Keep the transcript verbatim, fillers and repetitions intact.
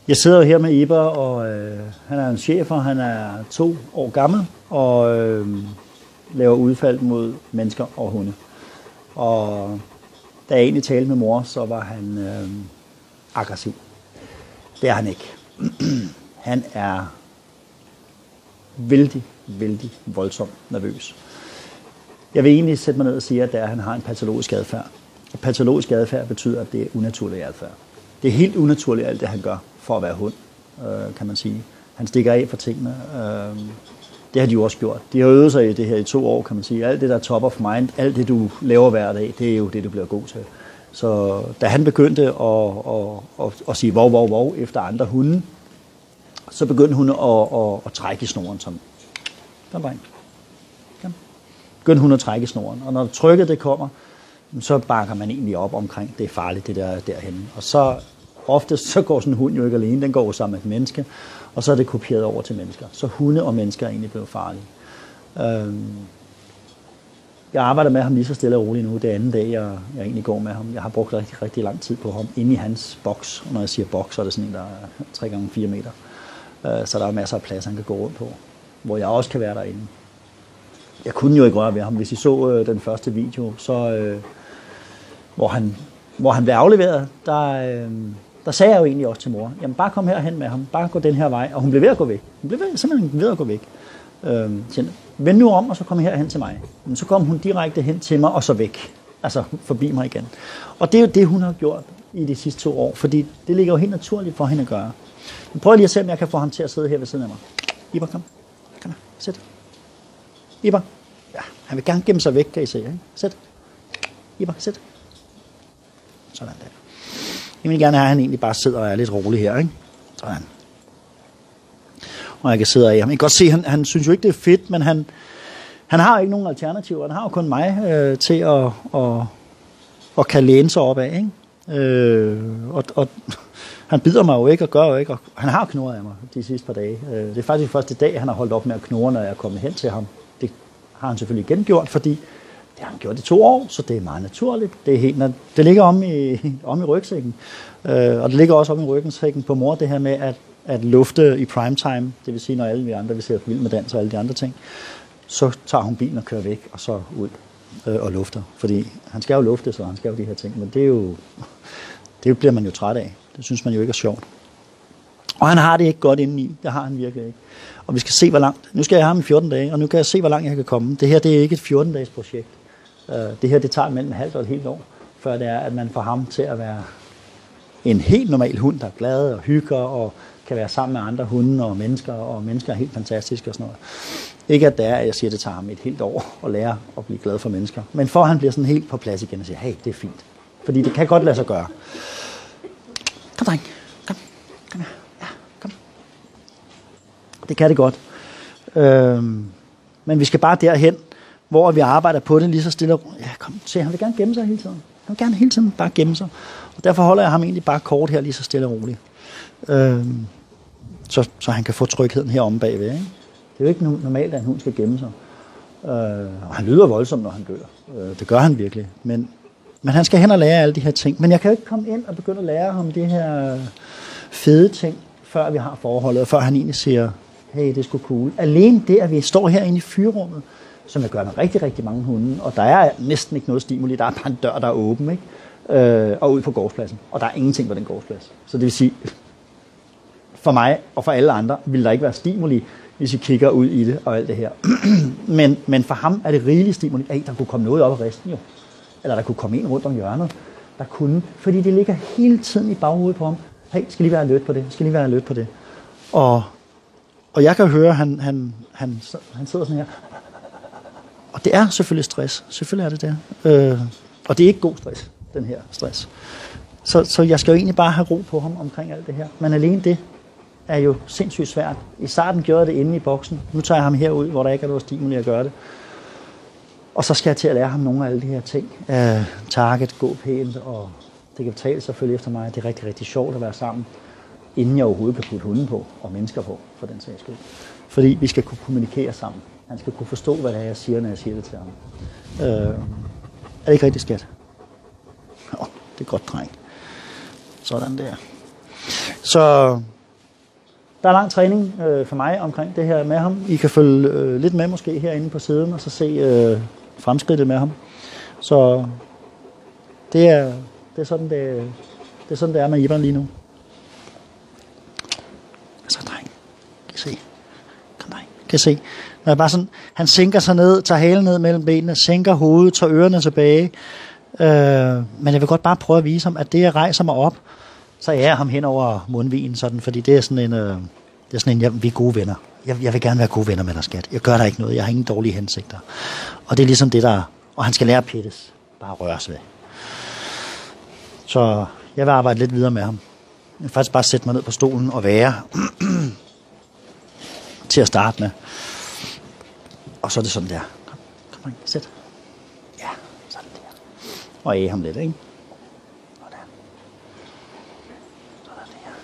Jeg sidder jo her med Iber, og øh, han er en chef, og han er to år gammel, og øh, laver udfald mod mennesker og hunde. Og da jeg egentlig talte med mor, så var han øh, aggressiv. Det er han ikke. Han er vældig, vældig voldsomt nervøs. Jeg vil egentlig sætte mig ned og sige, at, det er, at han har en patologisk adfærd. Og patologisk adfærd betyder, at det er unaturlig adfærd. Det er helt unaturligt alt det, han gør for at være hund, øh, kan man sige. Han stikker af for tingene. Øh, det har de jo også gjort. De har øvet sig i det her i to år, kan man sige. Alt det, der er top of mind, alt det, du laver hver dag, det er jo det, du bliver god til. Så da han begyndte at, at, at, at sige vov, vov, vov efter andre hunde, så begyndte hun at, at, at trække i snoren. Som, kom bare ind. Kom. Begyndte hun at trække i snoren. Og når trykket det kommer, så bakker man egentlig op omkring, det er farligt, det der derhenne. Og så ofte så går sådan en hund jo ikke alene, den går jo sammen med et menneske, og så er det kopieret over til mennesker. Så hunde og mennesker er egentlig blevet farlige. Øhm, jeg arbejder med ham lige så stille og roligt nu. Det er anden dag, jeg, jeg egentlig går med ham. Jeg har brugt rigtig, rigtig lang tid på ham inde i hans boks. Og når jeg siger boks, så er det sådan en, der er tre gange fire meter. Øh, så der er masser af plads, han kan gå rundt på, hvor jeg også kan være derinde. Jeg kunne jo ikke røre ved ham. Hvis I så øh, den første video, så, øh, hvor, han, hvor han blev afleveret, der, øh, der sagde jeg jo egentlig også til mor, jamen bare kom herhen med ham, bare gå den her vej. Og hun blev ved at gå væk. Hun blev ved, simpelthen ved at gå væk. Øh, siger, vend nu om, og så kom herhen til mig. Men så kom hun direkte hen til mig, og så væk. Altså forbi mig igen. Og det er jo det, hun har gjort i de sidste to år, fordi det ligger jo helt naturligt for hende at gøre. Men prøv lige at se, om jeg kan få ham til at sidde her ved siden af mig. Iber, kom. Kom her. Sæt. Iber. Ja, han vil gerne gemme sig væk, kan I se. Ikke? Sæt. Iber, sæt. Sådan der. Jeg vil gerne have, at han egentlig bare sidder og er lidt rolig her. Ikke? Sådan. Og jeg kan sidde af ham. Jeg kan godt se, at han, han synes jo ikke, det er fedt, men han, han har jo ikke nogen alternativer. Han har jo kun mig øh, til at, at, at kan læne sig op af. Ikke? Øh, og, og han bider mig jo ikke og gør jo ikke. Og han har knurret af mig de sidste par dage. Øh, det er faktisk første dag, han har holdt op med at knurre, når jeg er kommet hen til ham. Det har han selvfølgelig igen gjort, fordi det har han gjort i to år, så det er meget naturligt. Det, er helt, det ligger om i, om i rygsækken, øh, og det ligger også om i rygsækken på mor, det her med at, at lufte i primetime, det vil sige, når alle vi andre vil se Vild med Dans og alle de andre ting, så tager hun bilen og kører væk, og så ud øh, og lufter. Fordi han skal jo lufte, så han skal jo de her ting, men det er jo, det bliver man jo træt af. Det synes man jo ikke er sjovt. Og han har det ikke godt indeni. Det har han virkelig ikke. Og vi skal se, hvor langt. Nu skal jeg have ham i fjorten dage, og nu kan jeg se, hvor langt jeg kan komme. Det her, det er ikke et fjorten-dages projekt. Uh, det her, det tager mellem et halvt og et helt år, før det er, at man får ham til at være en helt normal hund, der er glad og hygger, og kan være sammen med andre hunde og mennesker, og mennesker er helt fantastiske og sådan noget. Ikke at det er, at jeg siger, at det tager ham et helt år at lære at blive glad for mennesker. Men for at han bliver sådan helt på plads igen og siger, hey, det er fint. Fordi det kan godt lade sig gøre. Kom, dreng. Kom. Kom her. Ja, kom. Det kan det godt. Øhm, men vi skal bare derhen, hvor vi arbejder på det lige så stille. Ja, kom, se, han vil gerne gemme sig hele tiden. Han vil gerne hele tiden bare gemme sig. Og derfor holder jeg ham egentlig bare kort her, lige så stille og roligt. Øhm, så, så han kan få trygheden heromme bagved. Ikke? Det er jo ikke normalt, at en hund skal gemme sig. Øh, og han lyder voldsomt, når han dør. Øh, det gør han virkelig. Men, men han skal hen og lære alle de her ting. Men jeg kan jo ikke komme ind og begynde at lære ham de her fede ting, før vi har forholdet, og før han egentlig siger, hey, det er sgu cool. Alene det, at vi står herinde i fyrrummet, som jeg gør med rigtig, rigtig mange hunde, og der er næsten ikke noget stimuli, der er bare en dør, der er åben, ikke? Øh, og ud på gårdspladsen, og der er ingenting på den gårdsplads. Så det vil sige, for mig og for alle andre, vil der ikke være stimuli, hvis I kigger ud i det og alt det her. men, men for ham er det rigeligt stimuli. Hey, der kunne komme noget op af resten jo. Eller der kunne komme en rundt om hjørnet. Der kunne, fordi det ligger hele tiden i baghovedet på ham. Hey, skal lige være alert på det? Skal lige være alert på det? Og, og jeg kan høre, han, han, han, han sidder sådan her. Og det er selvfølgelig stress. Selvfølgelig er det det. Øh, og det er ikke god stress, den her stress. Så, så jeg skal jo egentlig bare have ro på ham omkring alt det her. Men alene det er jo sindssygt svært. I starten gjorde jeg det inde i boksen. Nu tager jeg ham herud, hvor der ikke er noget stimuli at gøre det. Og så skal jeg til at lære ham nogle af alle de her ting. Uh, target, gå pænt, og det kan betale selvfølgelig efter mig. Det er rigtig, rigtig sjovt at være sammen, inden jeg overhovedet kan putte hunden på, og mennesker på, for den sags skyld. Fordi vi skal kunne kommunikere sammen. Han skal kunne forstå, hvad det er, jeg siger, når jeg siger det til ham. Uh, er det ikke rigtig, skat? Åh, oh, det er godt, dreng. Sådan der. Så der er lang træning øh, for mig omkring det her med ham. I kan følge øh, lidt med måske herinde på siden, og så se øh, fremskridtet med ham. Så det er, det er sådan, det, det er sådan, det er med Ivan lige nu. Så dreng, kan I se? Kom dreng, kan I se? Når bare sådan, han sænker sig ned, tager halen ned mellem benene, sænker hovedet, tager ørerne tilbage. Øh, men jeg vil godt bare prøve at vise ham, at det jeg rejser mig op, så er jeg ham hen over mundvigen, sådan, fordi det er sådan en, øh, det er sådan en, jeg, vi er gode venner. Jeg, jeg vil gerne være gode venner med dig, skat. Jeg gør der ikke noget, jeg har ingen dårlige hensigter. Og det er ligesom det, der, og han skal lære at pittes, bare røres ved. Så jeg vil arbejde lidt videre med ham. Jeg vil faktisk bare sætte mig ned på stolen og være til at starte med. Og så er det sådan der. Kom, kom, sæt. Ja, sådan der. Og æge ham lidt, ikke? Sådan. Sådan der.